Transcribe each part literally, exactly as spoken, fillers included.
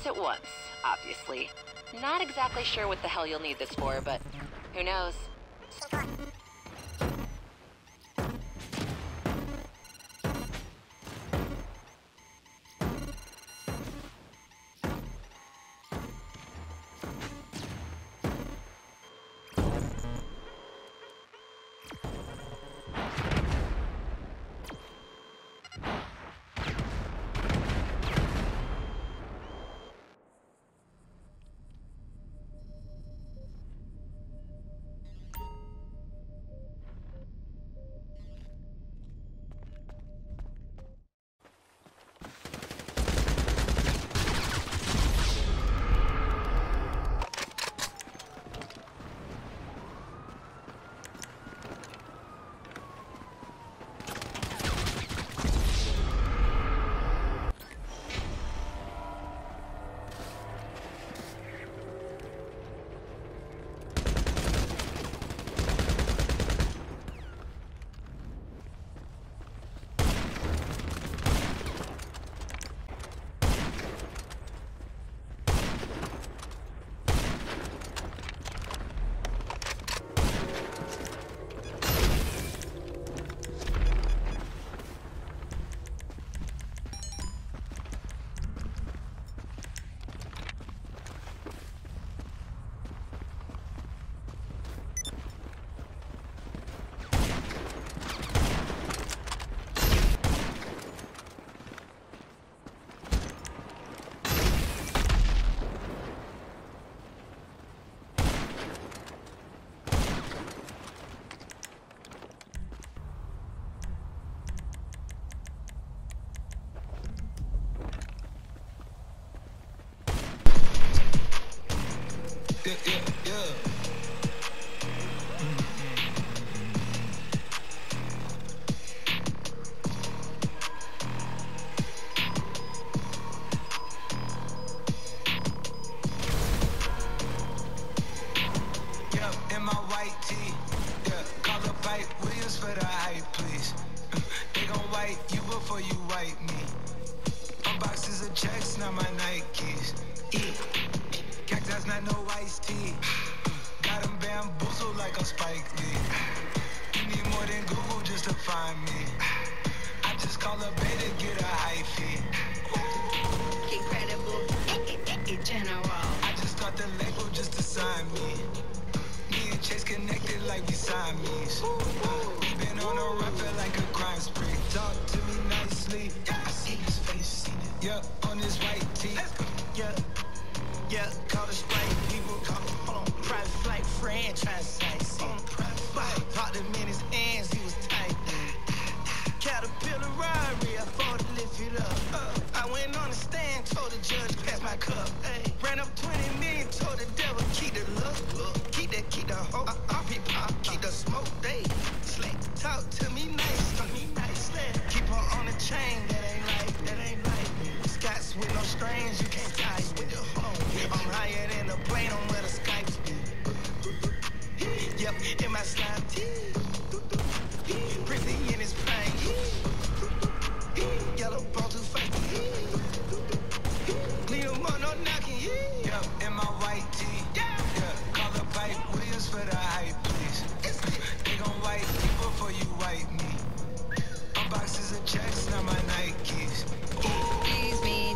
at once, obviously. Not exactly sure what the hell you'll need this for, but who knows? Yeah, yeah, yeah. Yeah, in my white tee. Yeah, call the pipe Williams for the hype, please. They gon' wipe you before you wipe me. Unboxes of checks, not my Nikes. E. Cactus, not no iced tea. Got them bamboozled like I'm Spike Lee. You need more than Google just to find me. I just call a beta, get a high fee. Incredible, general. I just got the label just to sign me. Me and Chase connected like we Siamese. We been on a run, feel like a crime spree. Talk to me nicely. I see his face, seen it. Yeah, on his white tee. Yeah. Yeah, call the Sprite people, call them, hold on, private flight franchise sites. On private flight, popped him in his hands, he was tight. Caterpillar robbery, I fought to lift it up. Uh, I went on the stand, told the judge, pass my cup. Ay, ran up twenty million, told the devil, keep the look, look. Keep that, keep the hope, I be pop, keep the smoke, they slack. Talk to me nice, talk me nice, slack. Keep her on the chain, that ain't right, that ain't right. Scots with no strings, you can't tie with the home. I'm higher than the plane, I'm where the Skype's be. Yep, in my slime tee. Pretty in his prime. Yellow ball too funky. Leave him on, no knocking. Yep, in my white tee. Yeah, call the pipe Williams for the hype, please. They gon' wipe you before you wipe me. Unboxes of checks, not my Nikes. Please me,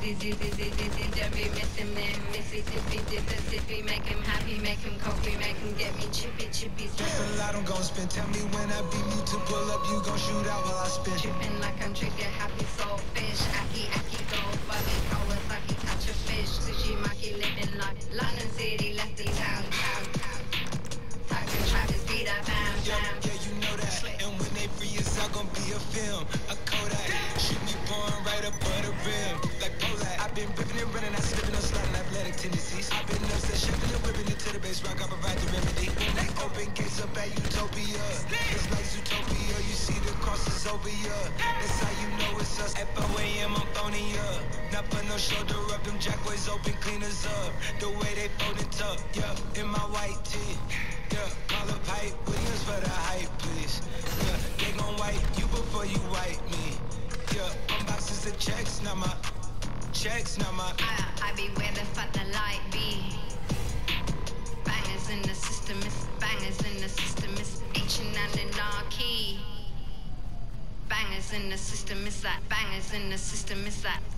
missing man, Mississippi, Mississippi, make him happy, make him coffee, make him get me chippy, chippy. That's a lot I'm gon' spend. Tell me when I beat me to pull up, you gon' shoot out while I spin. Chippin' like I'm trigger happy soul fish, aki aki gold buggy, Kawasaki touch a fish, sushi maki living like London City, left the town, town, town. Talking Travis beat up, bam, Yeah, bam. yeah, you know that. And when they free, it's all gon' be a film, a Kodak. Shoot me pouring right above the rim, like Polak. I've been ripping and running, I slipping on sliding athletic tendencies. I've been upset, shipping and whipping it to the base rock. I provide the remedy. When they open gates up at Utopia, it's like Zootopia. You see the crosses over ya. That's how you know it's us. At four A M I'm phoning up. Not put no shoulder up. Them jackways open, cleaners up. The way they fold it up. Yeah, in my white tee. Yeah, call a pipe Williams for the hype, please. Yeah, they gon' wipe you before you wipe me. Yeah, unboxes of checks, not my check. checks, not my. I, I be where the fuck the light be. Bangers in the system, it's bangers in the system, it's ancient and anarchy. Bangers in the system, it's like bangers in the system, it's like.